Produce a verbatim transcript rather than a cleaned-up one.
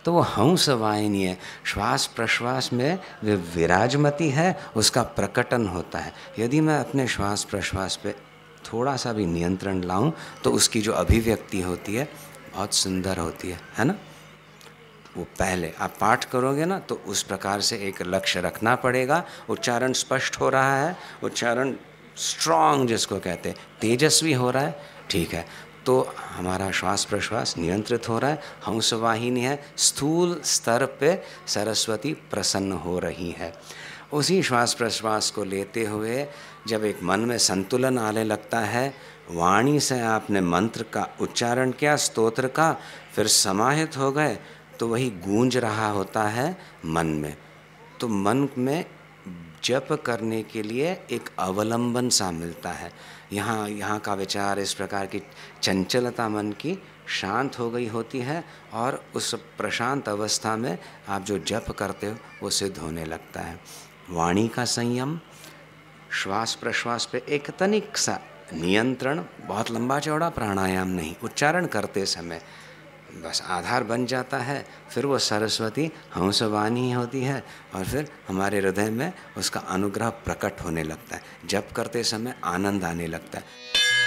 तो वो हंस वाहिनी है, श्वास प्रश्वास में वे विराजमती है, उसका प्रकटन होता है। यदि मैं अपने श्वास प्रश्वास पे थोड़ा सा भी नियंत्रण लाऊं तो उसकी जो अभिव्यक्ति होती है बहुत सुंदर होती है, है ना। वो पहले आप पाठ करोगे ना तो उस प्रकार से एक लक्ष्य रखना पड़ेगा। उच्चारण स्पष्ट हो रहा है, उच्चारण स्ट्रांग जिसको कहते हैं तेजस्वी हो रहा है, ठीक है, तो हमारा श्वास प्रश्वास नियंत्रित हो रहा है, हंसवाहिनी है, स्थूल स्तर पे सरस्वती प्रसन्न हो रही है। उसी श्वास प्रश्वास को लेते हुए जब एक मन में संतुलन आने लगता है, वाणी से आपने मंत्र का उच्चारण किया, स्तोत्र का, फिर समाहित हो गए, तो वही गूंज रहा होता है मन में। तो मन में जप करने के लिए एक अवलंबन सा मिलता है। यहाँ यहाँ का विचार इस प्रकार की चंचलता मन की शांत हो गई होती है और उस प्रशांत अवस्था में आप जो जप करते हो वो सिद्ध होने लगता है। वाणी का संयम, श्वास प्रश्वास पे एक तनिक सा नियंत्रण, बहुत लंबा चौड़ा प्राणायाम नहीं, उच्चारण करते समय बस आधार बन जाता है। फिर वो सरस्वती हंसवाणी होती है और फिर हमारे हृदय में उसका अनुग्रह प्रकट होने लगता है। जप करते समय आनंद आने लगता है।